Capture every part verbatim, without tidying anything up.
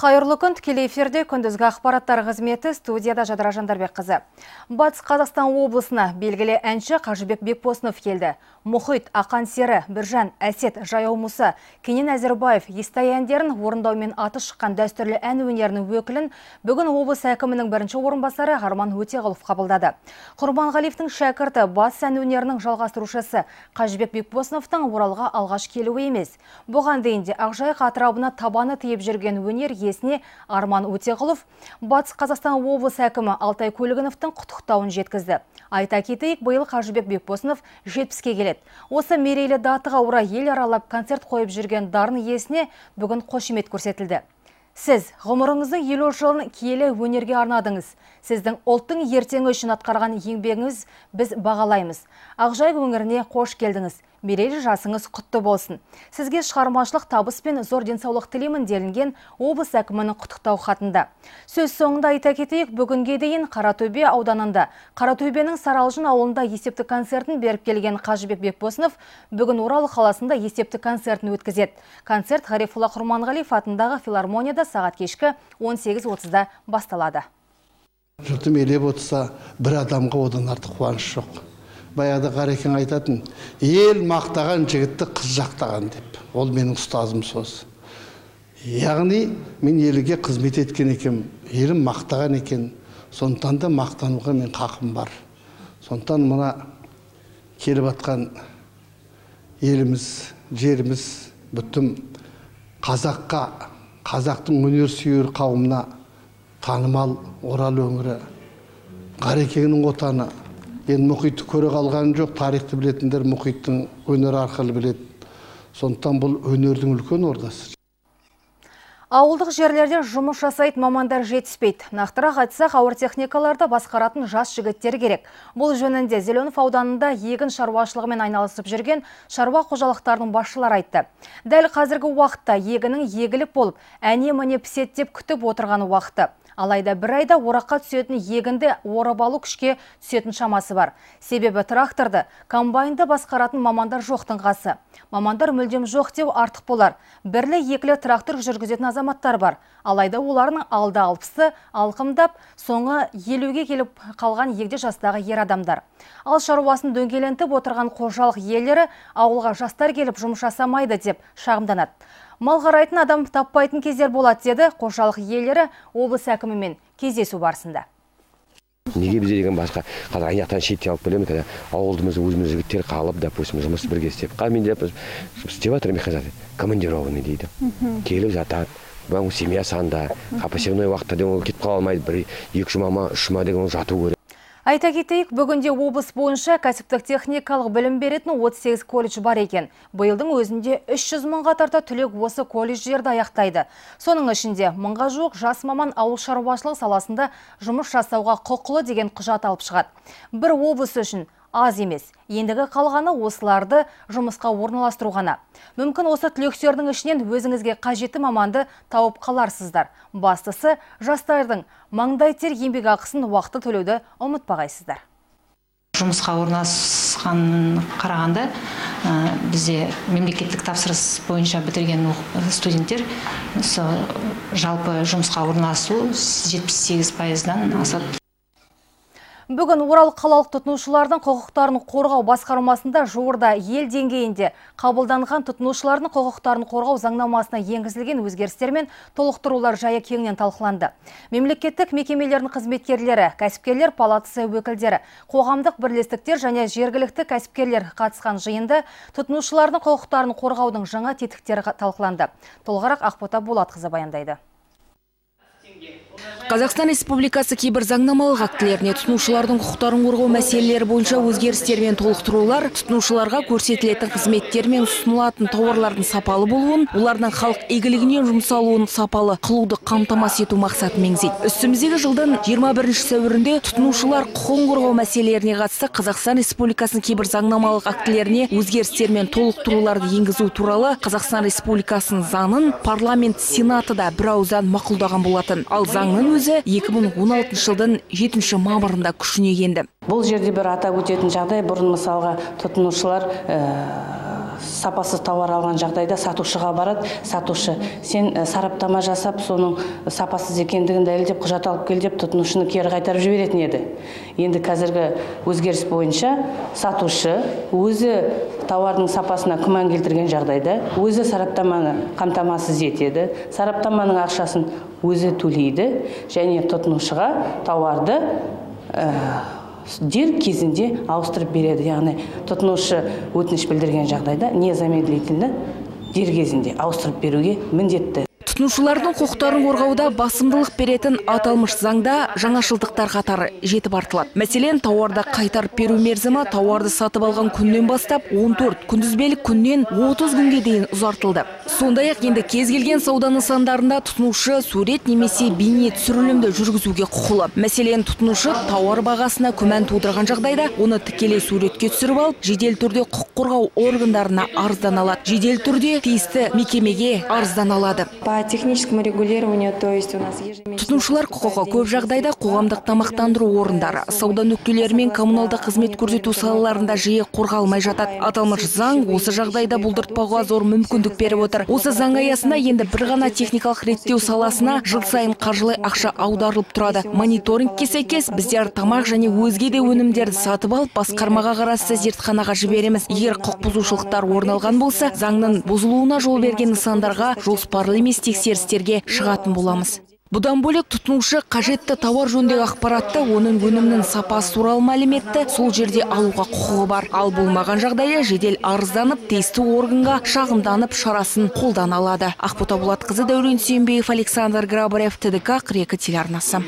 Қайырлы күн, тікелей эфирде күндізгі ақпараттар қызметі, студияда Жадыра Жандарбекқызы. Батыс Қазақстан облысына белгілі әнші Қажыбек Бекбосынов келді. Мұхит, Ақан Сері, Біржан, Әсет, Жаяу Мұса, Кенен Әзірбаев, Естай әндерін орындаумен аты шыққан дәстүрлі ән өнерінің өкілін бүгін облыс әкімінің бірінші орынбасары Арман Өтеғұлов қабылдады. Құрбанғалиевтің шәкірті батыс ән өнерінің жалғастырушысы Қажыбек Бекбосыновтың Оралға алғаш келуі емес. Бұған дейін де Ақжайық атырабына табаны тиіп жүрген өнер иесіне Арман Өтеғұлов Батыс Қазақстан облыс әкімі Алтай Көлгіновтың құттықтауын жеткізді. Айта кетейік, биыл Қажыбек Бекбосынов жетпіске келеді. Осы мерейлі датыға орай ел аралап концерт қойып жүрген дарын иесіне бүгін қошемет көрсетілді. Сіз ғұмырыңыздың елу жылын киелі өнерге арнадыңыз. Сіздің ұлттың ертеңі үшін атқарған еңбегіңіз біз бағалаймыз. Ақжайық өңіріне қош келдіңіз. Мерейлі жасыңыз құтты болсын. Сізге шығармашылық табыс пен зор денсаулық тілеймін делінген облыс әкімінің құттықтау хатында. Сөз соңында айта кетейік, бүгінге дейін Қаратөбе ауданында, Қаратөбенің Саралжын ауылында есепті концертін беріп келген Қажыбек Бекбосынов бүгін Орал қаласында есепті концертін өткізеді. Концерт Ғарифолла Құрманғалиев атындағы филармонияда сағат кешкі он сегіз отызда басталады. Жұртым елеп отырса, бір адамға одан артық қуаныш жоқ. Баяғыда Қарекең айтатын, ел мақтаған жігітті қыз жақтаған деп. Ол менің ұстазым сөз. Яғни мен елге қызмет еткен екен, елім мақтаған екен. Сондықтан да мақтануға мен қақым бар. Сондықтан мына келіп атқан еліміз, жеріміз бүтін қазаққа, қазақтың өнер сүйер қауымына танымал Орал өңірі, Қарекеңнің отаны. Енді мұхитты көре қалған жоқ, тарихты білетіндер мұхиттың өнер арқылы біледі. Сондықтан бұл өнердің үлкен ордасы. Ауылдық жерлерде жұмыс жасайды мамандар жетіспейді. Нақтырақ айтсақ, ауыр техникаларды басқаратын жас жігіттер керек. Бұл жөнінде Зеленов ауданында егін шаруашылығымен айналысып жүрген шаруа қожалықтарының басшылары айтты. Дәл қазіргі уақытта егінің егіліп болып, әне-міне пісет деп күтіп отырған уақыты. Алайда бір айда ораққа түсетін егінді орап алу күшке түсетін шамасы бар. Себебі тракторды, комбайнды басқаратын мамандар жоқтың қасы. Мамандар мүлдем жоқ деу артық болар. Бірлі екілі трактор жүргізетін азаматтар бар. Алайда олардың алды алпысты алқымдап, соңы елуге келіп қалған егде жастағы ер адамдар. Ал шаруасын дөңгелентіп отырған қожалық иелері ауылға жастар келіп жұмыс жасамайды деп шағымданады. Мал қарайтын адам таппайтын кездер болады деді қожалық иелері облыс әкімімен кездесу барысында. Неге бізде деген басқа қазір аяқтан шетте алып келемін, қазір ауылдымыз өзіміз жігіттер қалып, допустим, жұмыс бірге істеп. Қазір мен деп істеп жатырмын, қазір командированный дейді. Келіп жатады. Бұның семья санда, посевной уақытта деген ол кетіп қала алмайды. Бір екі жұма, үш жұма деген ол жату керек. Айта кетейік, бүгінде облыс бойынша кәсіптік техникалық білім беретін отыз сегіз колледж бар екен. Биылдың өзінде үш жүз мыңға тарта түлек осы колледждерді аяқтайды. Соның ішінде мыңға жуық жас маман ауыл шаруашылық саласында жұмыс жасауға құқылы деген құжат алып шығады. Бір облыс үшін аз емес. Ендігі қалғаны осыларды жұмысқа орналастыру ғана. Мүмкін осы түлектердің ішінен өзіңізге қажетті маманды тауып қаларсыздар. Бастысы жастардың маңдай тер еңбек ақысын уақытты төлеуді ұмытпағайсыздар. Жұмысқа орналасқан қарағанда бізде мемлекеттік тапсырыс бойынша бітірген студенттер жалпы жұмысқа орналасу жетпіс сегіз пайыздан асады. Бүгін Орал қалалық тұтынушылардың құқықтарын қорғау басқармасында жуырда ел деңгейінде қабылданған тұтынушылардың құқықтарын қорғау заңнамасына енгізілген өзгерістер мен толықтырулар жайы кеңінен талқыланды. Мемлекеттік мекемелердің қызметкерлері, кәсіпкерлер палатасы өкілдері, қоғамдық бірлестіктер және жергілікті кәсіпкерлер қатысқан жиында тұтынушылардың құқықтарын қорғаудың жаңа тетіктері талқыланды. Толығырақ Ақбота Болатқызы баяндайды. Қазақстан Республикасы кейбір заңнамалық актілеріне тұтынушылардың құқықтарын қорғау мәселелері бойынша өзгерістер мен толықтырулар тұтынушыларға көрсетілетін қызметтер мен ұсынылатын тауарлардың сапалы болуын, олардың халық игілігіне жұмсалуын сапалы қылуды қамтамасыз ету мақсатын меңзейді. Үстіміздегі жылдың жиырма бірінші сәуірінде тұтынушылар құқығын қорғау мәселелеріне қатысты Қазақстан Республикасының кейбір заңнамалық актілеріне өзгерістер мен толықтыруларды енгізу туралы Қазақстан Республикасының заңын парламент сенатыда бірауыздан мақұлдаған болатын. Ал заңның өзі екі мың он алтыншы жылдың жетінші мамырында күшіне енді. Бұл жерде бір атап өтетін жағдай, бұрын мысалға тұтынушылар сапасыз тауар алған жағдайда сатушыға барады. Сатушы, сен сараптама жасап, соның сапасыз екендігін дәлелдеп, құжат алып кел деп тұтынушыны кері қайтарып жіберетін еді. Енді қазіргі өзгеріс бойынша сатушы өзі тауардың сапасына күмән келтірген жағдайда өзі сараптаманы қамтамасыз етеді. Сараптаманың ақшасын өзі төлейді және тұтынушыға тауарды дер кезінде ауыстырып береді. Яғни тұтынушы өтініш білдірген жағдайда незамедлительно дер кезінде ауыстырып беруге міндетті. Тұтынушылардың құқықтарын қорғауда басымдылық беретін аталмыш заңда жаңашылдықтар қатары жетіп артылады. Мәселен, тауарды қайтарып беру мерзімі тауарды сатып алған күннен бастап он төрт күнтізбелік күннен отыз күнге дейін ұзартылды. Сондай-ақ енді кез келген сауда нысандарында тұтынушы сурет немесе бейне түсірілімді жүргізуге құқылы. Мәселен, тұтынушы тауар бағасына күмән тудырған жағдайда оны тікелей суретке түсіріп алып, жедел түрде құқық қорғау органдарына арыздан алады. Жедел түрде тиісті мекемеге арыздан алады. По техническому регулированию, то есть у нас ежемесячно... Тұтынушылар құқығы көп жағдайда қоғамдық тамақтандыру орындары, сауда нүктелері мен коммуналдық қызмет көрсету салаларында жиі қорғалмай жатады. Аталмыш заң осы жағдайда бұлдыртпауға зор мүмкіндік беріп отыр. Осы заң аясында енді бір ғана техникалық реттеу саласына жыл сайын қаржылай ақша аударылып тұрады. Мониторингке сәйкес біздер тамақ және өзге де өнімдерді сатып алып, басқармаға қарасты зертханаға жібереміз. Егер құқық бұзушылықтар орын алған болса, заңның бұзылуына жол берген нысандарға жоспарлы емес тексерістерге шығатын боламыз. Бұдан бөлек тұтынушы қажетті тауар жөніндегі ақпаратты, оның өнімнің сапасы туралы мәліметті сол жерде алуға құқығы бар. Ал болмаған жағдайда жедел арызданып, тиісті органға шағымданып шарасын қолдана алады. Ақбота Болатқызы, Дәурен Сүйінбеков, Александр Грабарев, Т Д К қырық екі телеарнасы.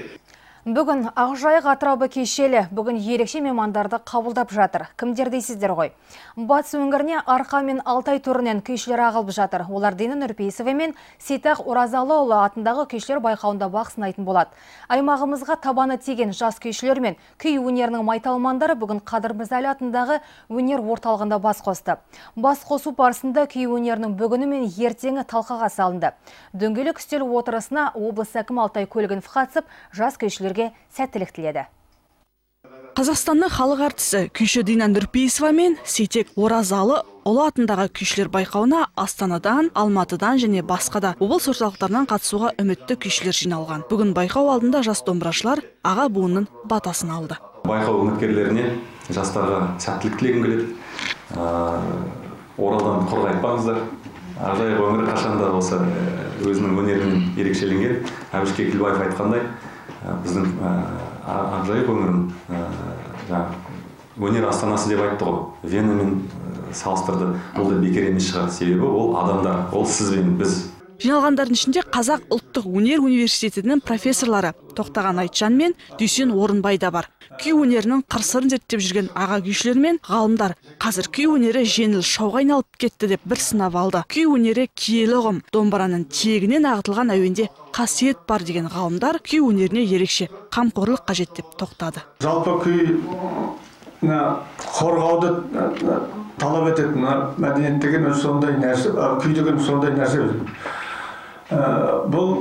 Бүгін Ақжайық Атырабы кешелі бүгін ерекше меймандарды қабылдап жатыр. Кімдер дейсіздер ғой? Батыс өңіріне Арқа мен Алтай түрінен күйшілер ағылып жатыр. Олар Дина Нұрпейісова мен Сейтақ Оразалыұлы атындағы күйшілер байқауында бақ сынайтын болады. Аймағымызға табаны теген жас күйшілер мен күй өнерінің майталмандары бүгін Қадыр Мырза Әлі атындағы өнер орталығында бас қосты. Бас қосу барысында күй өнерінің бүгіні мен ертеңі талқыға салынды. Дөңгелек үстел отырысына облыс әкімі Алтай Көлгінов қатысып, жас күйшілерге сәттілік тіледі. Қазақстанның халық әртісі күйші Дина Нұрпейісова мен Сейтек Оразалыұлы атындағы күйшілер байқауына Астанадан, Алматыдан және басқа да облыс орталықтарынан қатысуға үмітті күйшілер жиналған. Бүгін байқау алдында жас домбырашылар аға буынның батасын алды. Байқау үміткерлеріне жастарға сәттілік тілегім келеді. Оралдан құр қайтпаңыздар. Ақжайық өңірі қашанда болса өзінің өнерімен ерекшеленген. Әбіш Кекілбаев айтқандай, біздің Ақжайық өңірін өнер астанасы деп айтты ғой. Венамен салыстырды. Ол да бекер емес шығар. Себебі ол адамдар, ол сіз бен біз. Жиналғандардың ішінде Қазақ ұлттық өнер университетінің профессорлары Тоқтаған Айтжан мен Дүйсен Орынбай да бар. Күй өнерінің қыр-сырын зерттеп жүрген аға күйшілер мен ғалымдар қазір күй өнері жеңіл шауға айналып кетті деп бір сынап алды. Күй өнері киелі ұғым, домбыраның тиегінен ағытылған әуенде қасиет бар деген ғалымдар күй өнеріне ерекше қамқорлық қажет деп тоқтады. Жалпы күй қорғауды талап ететін мәдениет деген сондай нәрсе, күй деген сондай нәрсе. Бұл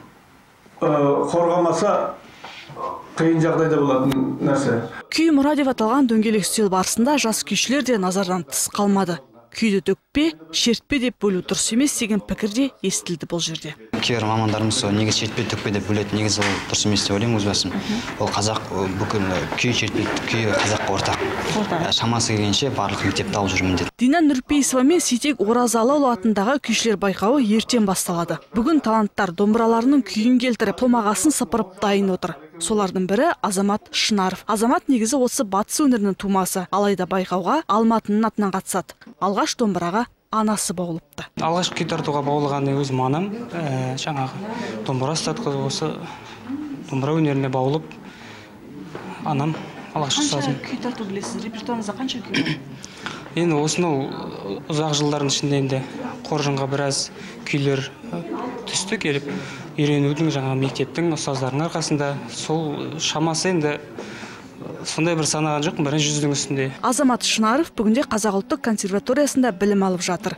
қорғамаса қиын жағдайда болатын нәрсе. Күй мұра деп аталған дөңгелек үстел барысында жас күйшілер де назардан тыс қалмады. Күйді төкпе, шертпе деп бөлу дұрыс емес деген пікір де естілді бұл жерде. Кейбір мамандарымыз негіз шертпе төкпе деп бөледі, негіз ол дұрыс емес деп ойлаймын өз басым. Ол қазақ бүкіл күй шертпе күй қазаққа ортақ. Шамасы келгенше барлық мектепте алып жүрмін деді. Дина Нұрпейісова мен Сейтек Оразалыұлы атындағы күйшілер байқауы ертең басталады. Бүгін таланттар домбыраларының күйін келтіріп, томағасын сыпырып дайын отыр. Солардың бірі Азамат Шынаров. Азамат негізі осы батыс өңірінің тумасы, алайда байқауға Алматының атынан қатысады. Алғаш домбыраға анасы баулыпты. Алғаш күй тартуға баулығаны өзім анам, жаңағы домбыра ұстатқызып, осы домбыра өнеріне баулып, анам алғаш ұстадым. Қанша күй тарту білесіз? Репертуарыңызда қанша күй бар? Енді осынау ұзақ жылдардың ішінде енді қоржынға біраз күйлер түсті келіп, үйренудің жаңа мектептің ұстаздарының арқасында сол шамасы енді сондай бір санаған жоқпын, бірінші жүздің үстінде. Азамат Шынаров бүгінде Қазақ ұлттық консерваториясында білім алып жатыр.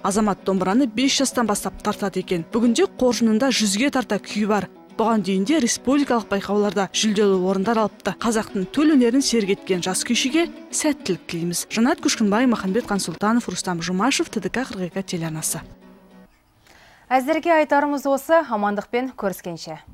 Азамат домбыраны бес жастан бастап тартады екен. Бүгінде қоржынында жүзге тарта күй бар. Бұған дейін де республикалық байқауларда жүлделі орындар алыпты. Қазақтың төл өнерін сергеткен жас күйшіге сәттілік тілейміз. Жанат Күшкінбай, Махамбет Қансұлтанов, Рустам Жұмашев, Т Д К қырық екі телеарнасы. Әзірге айтарымыз осы, амандықпен көріскенше.